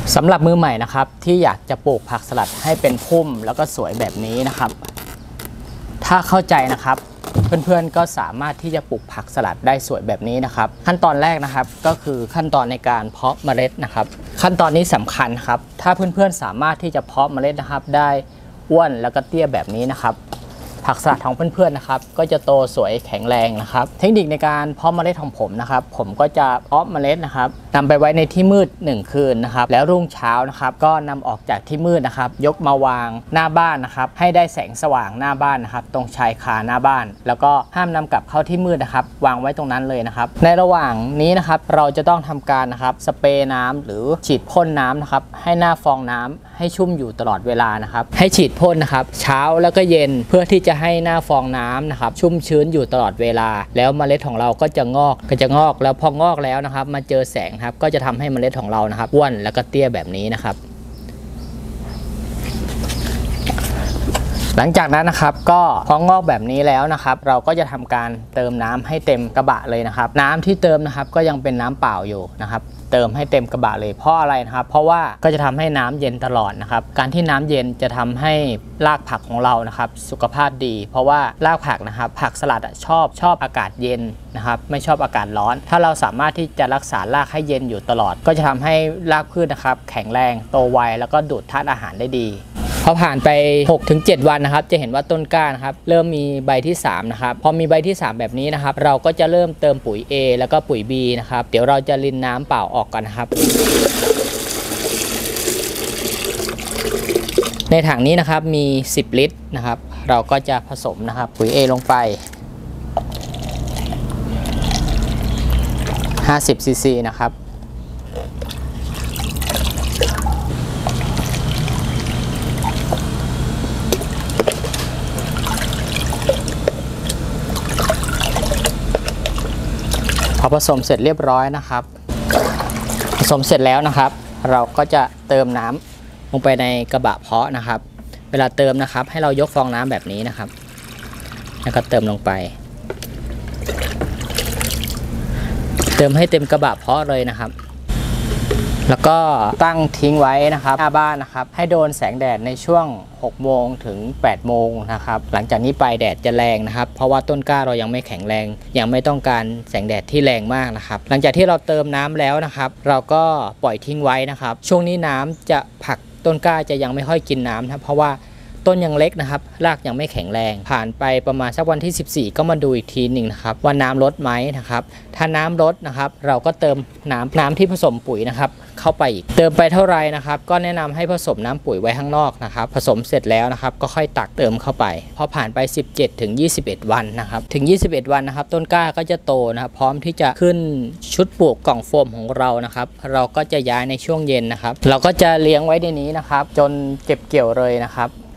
สำหรับมือใหม่นะครับที่อยากจะปลูกผักสลัดให้เป็นพุ่มแล้วก็สวยแบบนี้นะครับถ้าเข้าใจนะครับเพื่อนๆก็สามารถที่จะปลูกผักสลัดได้สวยแบบนี้นะครับขั้นตอนแรกนะครับก็คือขั้นตอนในการเพาะเมล็ดนะครับขั้นตอนนี้สำคัญครับถ้าเพื่อนๆสามารถที่จะเพาะเมล็ดนะครับได้อ้วนแล้วก็เตี้ยแบบนี้นะครับผักสลัดของเพื่อนๆนะครับก็จะโตสวยแข็งแรงนะครับเทคนิคในการเพาะเมล็ดของผมนะครับผมก็จะเพาะเมล็ดนะครับนำไปไว้ในที่มืด1คืนนะครับแล้วรุ่งเช้านะครับก็นำออกจากที่มืดนะครับยกมาวางหน้าบ้านนะครับให้ได้แสงสว่างหน้าบ้านนะครับตรงชายคาหน้าบ้านแล้วก็ห้ามนำกลับเข้าที่มืดนะครับวางไว้ตรงนั้นเลยนะครับในระหว่างนี้นะครับเราจะต้องทำการนะครับสเปรย์น้ำหรือฉีดพ่นน้ำนะครับให้หน้าฟองน้ำให้ชุ่มอยู่ตลอดเวลานะครับให้ฉีดพ่นนะครับเช้าแล้วก็เย็นเพื่อที่จะให้หน้าฟองน้ำนะครับชุ่มชื้นอยู่ตลอดเวลาแล้วเมล็ดของเราก็จะงอกแล้วพองอกแล้วนะครับมาเจอแสงครับก็จะทำให้เมล็ดของเรานะครับอ้วนแล้วก็เตี้ยแบบนี้นะครับหลังจากนั้นนะครับก็พองอกแบบนี้แล้วนะครับเราก็จะทำการเติมน้ำให้เต็มกระบะเลยนะครับน้ำที่เติมนะครับก็ยังเป็นน้ำเปล่าอยู่นะครับเติมให้เต็มกระบะเลยเพราะอะไรนะครับเพราะว่าก็จะทำให้น้ำเย็นตลอดนะครับการที่น้ำเย็นจะทำให้รากผักของเรานะครับสุขภาพดีเพราะว่ารากผักนะครับผักสลัดชอบอากาศเย็นนะครับไม่ชอบอากาศร้อนถ้าเราสามารถที่จะรักษารากให้เย็นอยู่ตลอดก็จะทำให้รากพืชนะครับแข็งแรงโตไวแล้วก็ดูดธาตุอาหารได้ดีพอผ่านไป 6-7 วันนะครับจะเห็นว่าต้นกล้านะครับเริ่มมีใบที่3นะครับพอมีใบที่3แบบนี้นะครับเราก็จะเริ่มเติมปุ๋ย A แล้วก็ปุ๋ย B นะครับเดี๋ยวเราจะรินน้ำเปล่าออกกันนะครับในถังนี้นะครับมี10 ลิตรนะครับเราก็จะผสมนะครับปุ๋ย A ลงไป50 ซีซีนะครับพอผสมเสร็จเรียบร้อยนะครับผสมเสร็จแล้วนะครับเราก็จะเติมน้ำลงไปในกระบะเพาะนะครับเวลาเติมนะครับให้เรายกฟองน้ำแบบนี้นะครับแล้วก็เติมลงไปเติมให้เต็มกระบะเพาะเลยนะครับแล้วก็ตั้งทิ้งไว้นะครับหน้าบ้านนะครับให้โดนแสงแดดในช่วง6 โมงถึง 8 โมงนะครับหลังจากนี้ไปแดดจะแรงนะครับเพราะว่าต้นกล้าเรายังไม่แข็งแรงยังไม่ต้องการแสงแดดที่แรงมากนะครับหลังจากที่เราเติมน้ำแล้วนะครับเราก็ปล่อยทิ้งไว้นะครับช่วงนี้น้ำจะผักต้นกล้าจะยังไม่ค่อยกินน้ำนะเพราะว่าต้นยังเล็กนะครับรากยังไม่แข็งแรงผ่านไปประมาณสักวันที่14ก็มาดูอีกทีหนึ่งนะครับว่าน้ำลดไหมนะครับถ้าน้ำลดนะครับเราก็เติมน้ำที่ผสมปุ๋ยนะครับเข้าไปอีกเติมไปเท่าไรนะครับก็แนะนำให้ผสมน้ำปุ๋ยไว้ข้างนอกนะครับผสมเสร็จแล้วนะครับก็ค่อยตักเติมเข้าไปพอผ่านไป17-21 วันนะครับถึง21 วันนะครับต้นกล้าก็จะโตนะครับพร้อมที่จะขึ้นชุดปลูกกล่องโฟมของเรานะครับเราก็จะย้ายในช่วงเย็นนะครับเราก็จะเลี้ยงไว้ในนี้นะครับจนเก็บเกี่ยวเลยนะครับ